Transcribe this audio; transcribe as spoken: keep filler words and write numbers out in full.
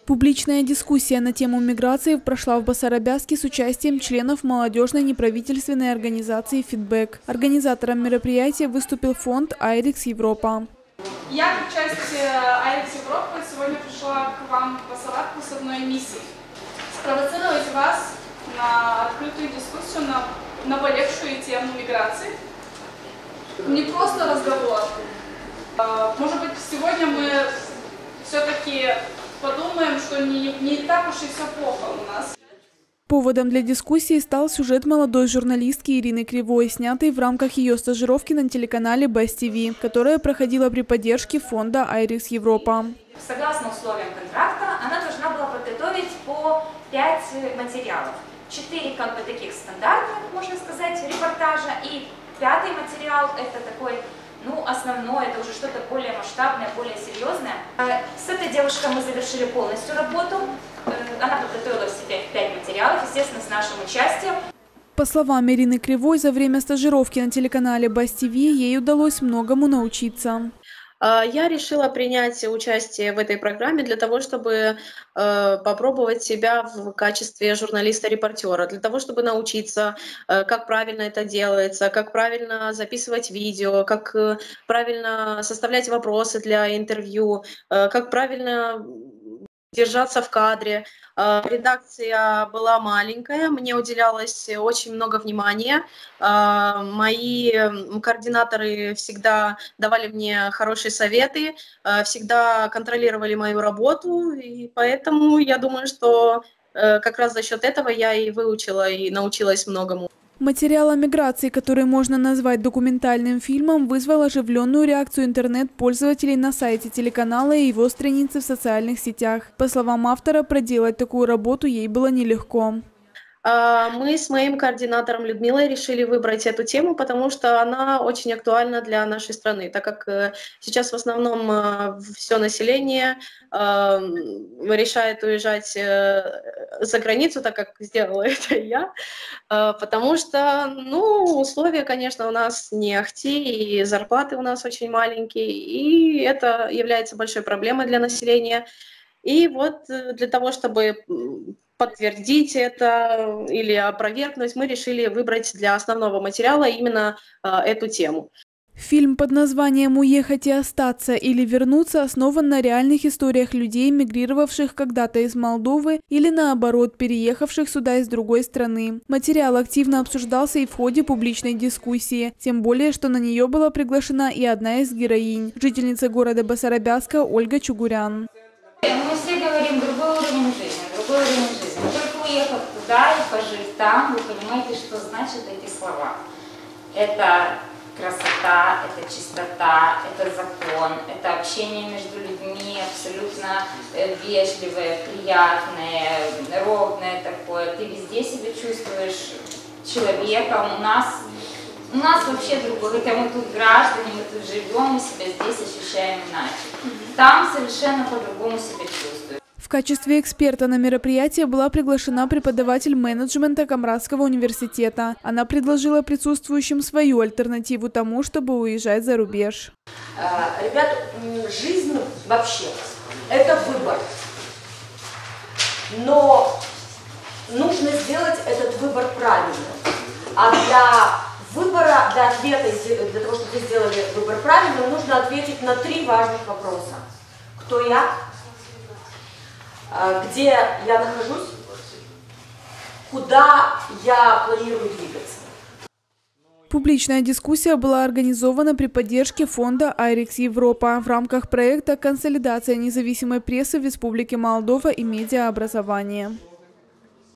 Публичная дискуссия на тему миграции прошла в Басарабяске с участием членов молодежной неправительственной организации «Фидбэк». Организатором мероприятия выступил фонд «Айрекс Европа». Я, как часть «Айрекс Европы», сегодня пришла к вам в Басарабку с одной миссией. Спровоцировать вас на открытую дискуссию на наболевшую тему миграции. Не просто разговор. Может быть, сегодня мы все-таки подумаем, что не, не так уж и все плохо у нас. Поводом для дискуссии стал сюжет молодой журналистки Ирины Кривой, снятый в рамках ее стажировки на телеканале Бэс ти ви, которая проходила при поддержке фонда «Айрекс Европа». Согласно условиям контракта, она должна была подготовить по пять материалов. Четыре как бы таких стандартных, можно сказать, репортажа, и пятый материал – это такой, ну, основное, это уже что-то более масштабное, более серьезное. С этой девушкой мы завершили полностью работу. Она подготовила все пять материалов, естественно, с нашим участием. По словам Ирины Кривой, за время стажировки на телеканале Бэс ти ви ей удалось многому научиться. Я решила принять участие в этой программе для того, чтобы э, попробовать себя в качестве журналиста-репортера, для того, чтобы научиться, э, как правильно это делается, как правильно записывать видео, как э, правильно составлять вопросы для интервью, э, как правильно держаться в кадре. Редакция была маленькая, мне уделялось очень много внимания. Мои координаторы всегда давали мне хорошие советы, всегда контролировали мою работу, и поэтому я думаю, что как раз за счет этого я и выучила и научилась многому. Материал о миграции, который можно назвать документальным фильмом, вызвал оживленную реакцию интернет-пользователей на сайте телеканала и его странице в социальных сетях. По словам автора, проделать такую работу ей было нелегко. Мы с моим координатором Людмилой решили выбрать эту тему, потому что она очень актуальна для нашей страны, так как сейчас в основном все население решает уезжать за границу, так как сделала это я, потому что, ну, условия, конечно, у нас не ахти, и зарплаты у нас очень маленькие, и это является большой проблемой для населения. И вот для того, чтобы подтвердить это или опровергнуть, мы решили выбрать для основного материала именно э, эту тему. Фильм под названием «Уехать и остаться или вернуться» основан на реальных историях людей, мигрировавших когда-то из Молдовы или, наоборот, переехавших сюда из другой страны. Материал активно обсуждался и в ходе публичной дискуссии, тем более, что на нее была приглашена и одна из героинь, жительница города Басарабяска Ольга Чугурян. Мы все говорим другой уровень жизни, другой уровень жизни. Но только уехав туда и пожив там, вы понимаете, что значат эти слова. Это красота, это чистота, это закон, это общение между людьми абсолютно вежливое, приятное, ровное такое. Ты везде себя чувствуешь человеком. У нас, у нас вообще другое, хотя мы тут граждане, мы тут живем, мы себя здесь ощущаем иначе. Там совершенно по-другому себя чувствуют. В качестве эксперта на мероприятие была приглашена преподаватель менеджмента Камрадского университета. Она предложила присутствующим свою альтернативу тому, чтобы уезжать за рубеж. Ребят, жизнь вообще – это выбор. Но нужно сделать этот выбор правильно. А для выбора, для ответа, для того, чтобы вы сделали выбор правильно, нужно ответить на три важных вопроса. Кто я? Где я нахожусь? Куда я планирую двигаться? Публичная дискуссия была организована при поддержке фонда «Айрекс Европа» в рамках проекта «Консолидация независимой прессы в Республике Молдова и медиаобразование».